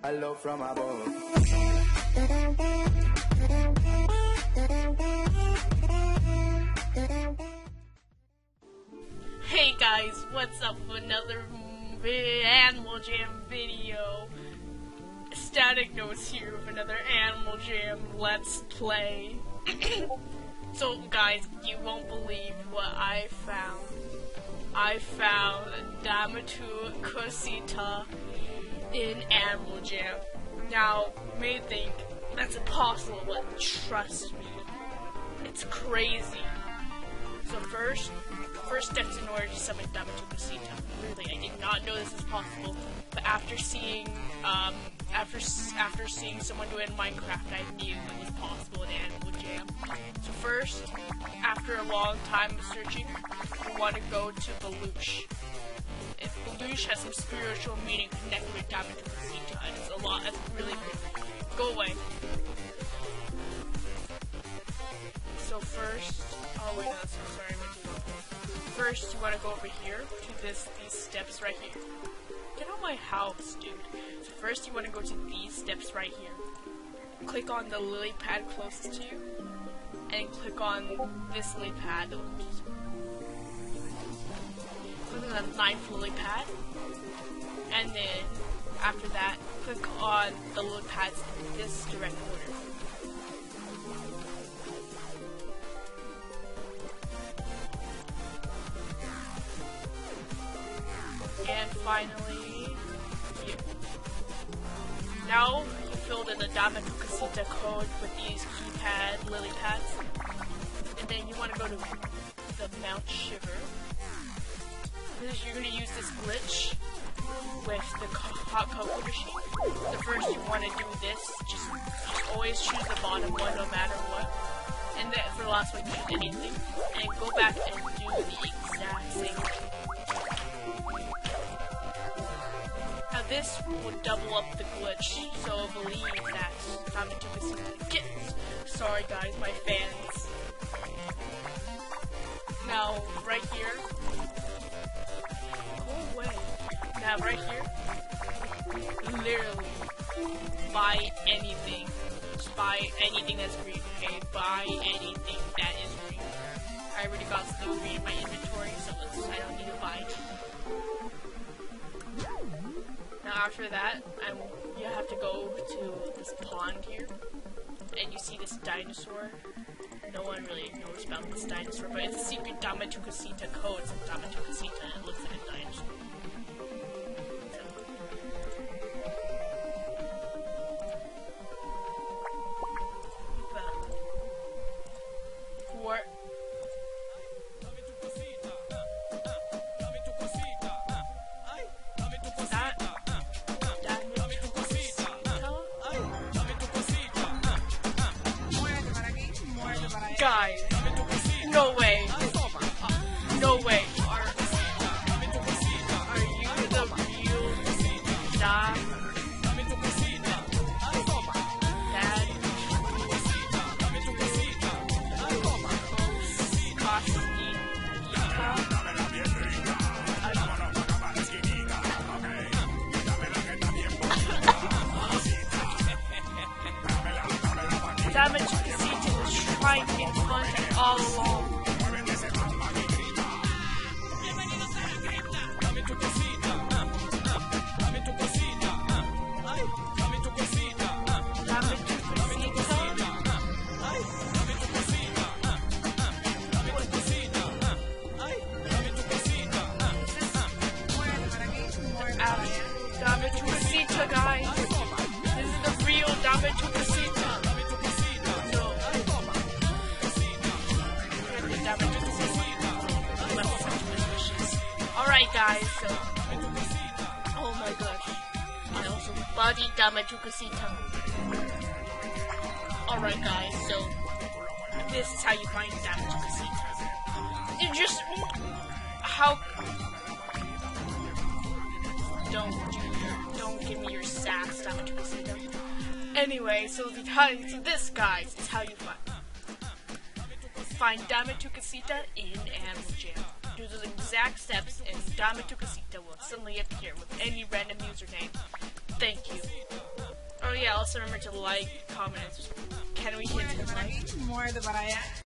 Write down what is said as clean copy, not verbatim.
Hello from above. Hey guys, what's up with another Animal Jam video? Static Notes here with another Animal Jam Let's Play. So guys, you won't believe what I found. I found Cosita in Animal Jam. Now, you may think that's impossible, but trust me, it's crazy. So first steps in order to summon Cosita. Really, I did not know this was possible, but after seeing someone do it in Minecraft, I knew it was possible in Animal Jam. So first, after a long time of searching, we want to go to Belush. If Belush has some spiritual meaning connected with Cosita, and it's a lot. That's really cool. Go away. So first, oh wait, no, sorry, I went too long. First, you want to go over here to these steps right here. Get out my house, dude. So first, you want to go to these steps right here. Click on the lily pad closest to you, and click on this lily pad. Click on the 9th lily pad, and then after that, click on the lily pads in this direct order. And finally, here. Now you filled in the Cosita code with these keypad lily pads, and then you want to go to the Mount Shiver. You're going to use this glitch with the hot cocoa machine. So first you want to do this, just always choose the bottom one no matter what. And then for the last one, choose anything. And go back and do the exact same thing. Now this will double up the glitch, so believe that Cosita gets. Sorry guys, my fans. Now, right here. Go away. Now, right here. Literally, buy anything. Just buy anything that's green, okay? Buy anything that is green. I already got some green in my inventory, so I don't need to buy it. Now after that, you have to go to this pond here, and you see this dinosaur. No one really knows about this dinosaur, but it's a secret Cosita code. It's a Cosita, and it looks like a dinosaur. Guys, no way. No way. Are you the real Dad? Cosita was trying to get fun all along. Cosita, guys. This is the real Cosita. Alright guys, so oh my gosh. I also body Cosita. Alright guys, so this is how you find Cosita. You just don't give me your sass, Cosita. Anyway, so this guys is how you find Cosita in Animal Jam. Do the exact steps and Cosita will suddenly appear with any random username. Thank you. also remember to like, comment, can we hit 10 likes? More than what I